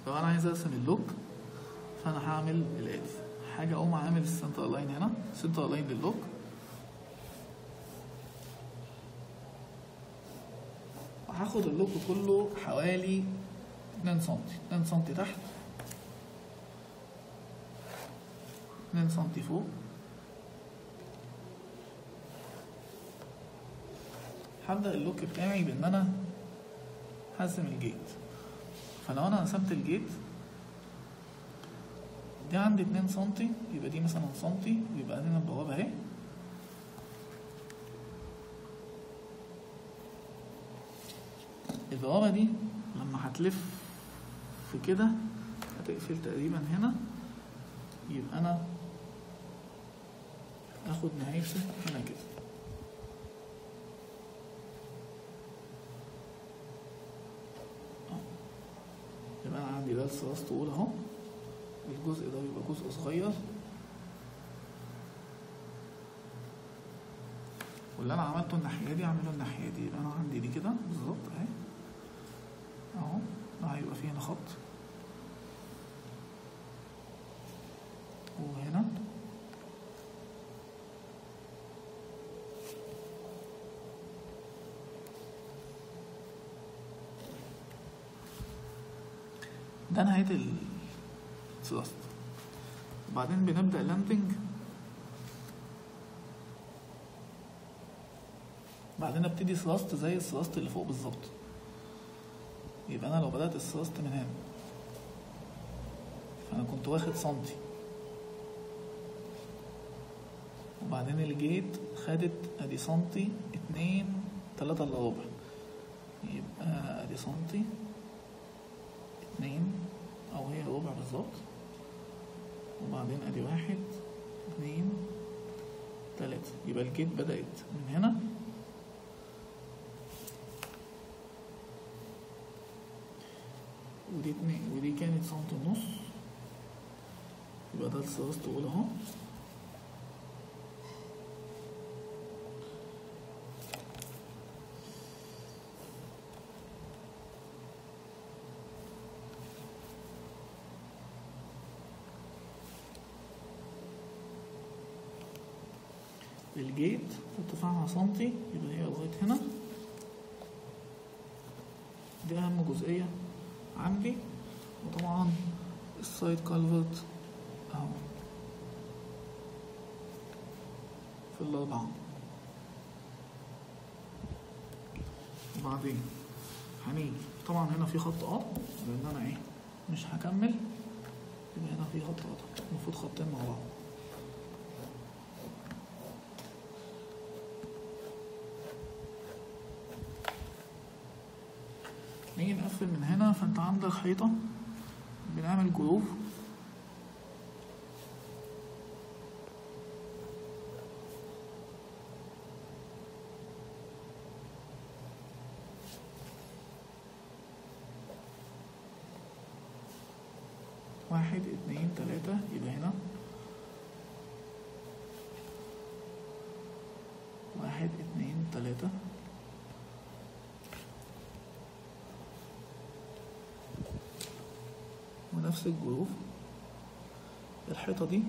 لو انا عايز ارسم اللوك فانا هعمل الاتي حاجه، اقوم عامل السنتر لاين هنا، سنتر لاين لللوك، وهاخد اللوك كله حوالي 2 سنتي، 2 سنتي تحت، 2 سنتي فوق. هبدأ اللوك بتاعي بإن أنا هرسم الجيت. فلو أنا رسمت الجيت دي عندي 2 سنتي، يبقى دي مثلا سنتي، ويبقى هنا البوابة اهي. البوابة دي لما هتلف في كده هتقفل تقريبا هنا، يبقى أنا آخد نهايته هنا كده. يبقى أنا عندي ده السراس طول أهو، الجزء ده يبقى جزء صغير، واللي أنا عملته الناحية دي أعمله الناحية دي. يبقى أنا عندي دي كده بالظبط أهي أهو، ده هيبقى فيه هنا خط، وهنا ده نهاية الثراست. وبعدين بنبدأ لاندنج، بعدين ابتدي ثراست زي الثراست اللي فوق بالظبط. يبقى انا لو بدأت الثراست من هنا فانا كنت واخد سنتي، وبعدين الجيت خدت ادي سنتي 2 3 الا ربع، يبقى ادي سنتي 2 او هي ربع بالظبط، وبعدين ادي 1 2 3. يبقى الجيت بدأت من هنا ودي 2 ودي كانت سنتي ونص، يبقى ده الثراست طول اهو. الجيت ارتفاعها سنتي، يبقى هي لغاية هنا. دي أهم جزئية عندي. وطبعا السايد كالفرت اهو في الأربعة. وبعدين هنيجي طبعا هنا في خط قطع، لأن أنا إيه مش هكمل، يبقى هنا في خط قطع، المفروض خطين مع بعض. نيجي نقفل من هنا. فانت عندك حيطة بنعمل جروف، واحد اتنين تلاتة، يبقى هنا واحد اتنين تلاتة، ونفس الجروف. الحيطة دي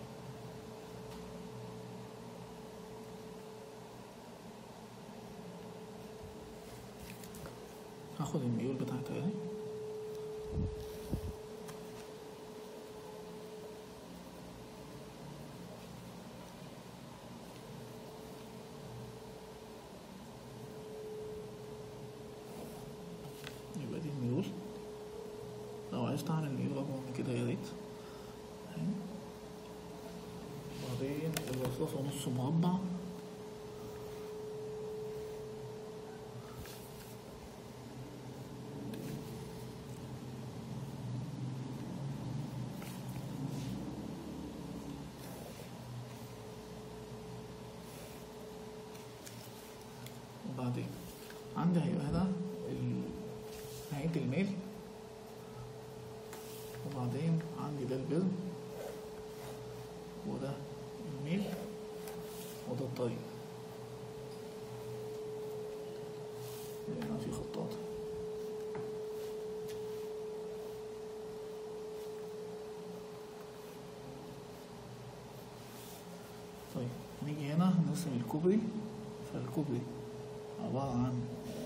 هاخد الميول بتاعتها اهي، يبقى دي الميول. لو عايز اعمل ميول اكبر من كده يا ريت. وبعدين الرصاصة نص مربع، وبعدين عندي هيبقى هنا نهاية الميل، وبعدين عندي ده البرم، وده الميل، وده الطريق. هنا في خطاط، هنيجي هنا نرسم الكوبري. فالكوبري عبارة عن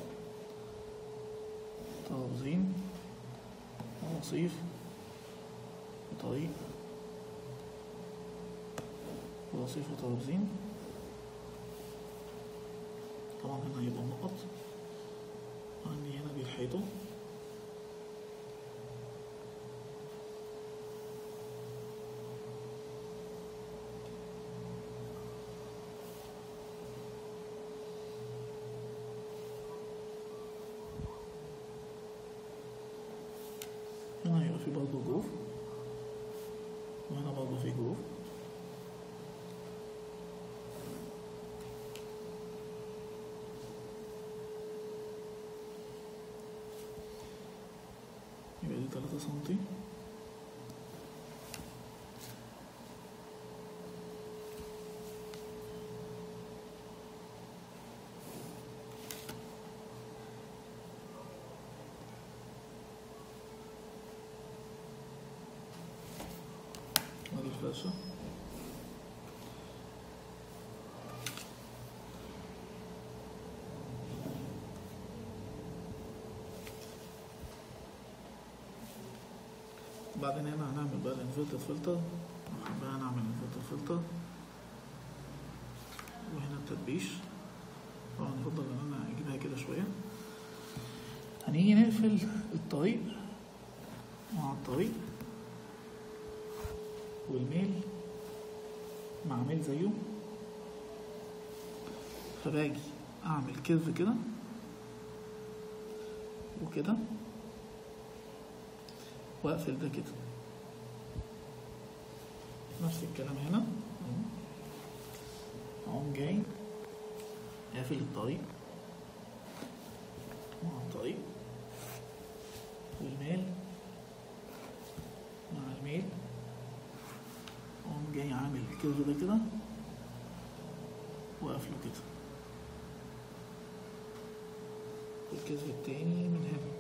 ترابزين ورصيف وطريق ورصيف وترابزين. طبعا هنا هيبقى نقط، وعندي هنا دي الحيطة. هنا هيبقى في برضه جروف، وهنا برضه في جروف. يبقى دي 3 سنتي. ادي الفرشة. بعدين هنا هنعمل بقى الانفرتر فلتر. بقى هنعمل انفرتر فلتر، وهنا التدبيش. طبعا يفضل ان انا اجيبها كده شوية. هنيجي نقفل الطريق مع الطريق، والميل مع ميل زيه. فباجي اعمل كيرف كده وكده، واقفل ده كده. نفس الكلام هنا، اقوم جاي قافل الطريق مع الطريق، والميل مع الميل. اقوم جاي عامل الكيرف ده كده واقفله كده، والكيرف التاني من هنا.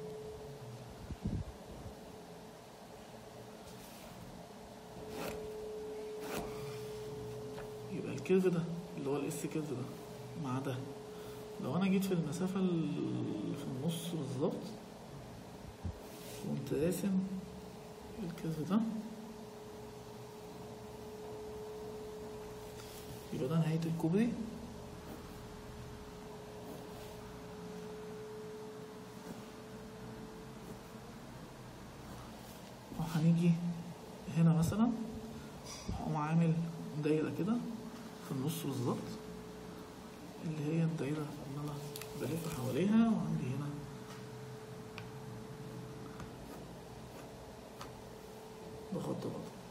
يبقى الكيرف ده اللي هو الاس كيرف ده مع ده، لو انا جيت في المسافة اللي في النص بالظبط وقمت راسم الكيرف ده، يبقى ده نهاية الكوبري. وهنيجي هنا مثلا هقوم عامل دايرة كده في النص بالظبط، اللي هي الدايرة اللي انا بلف حواليها، وعندي هنا بخط برضه.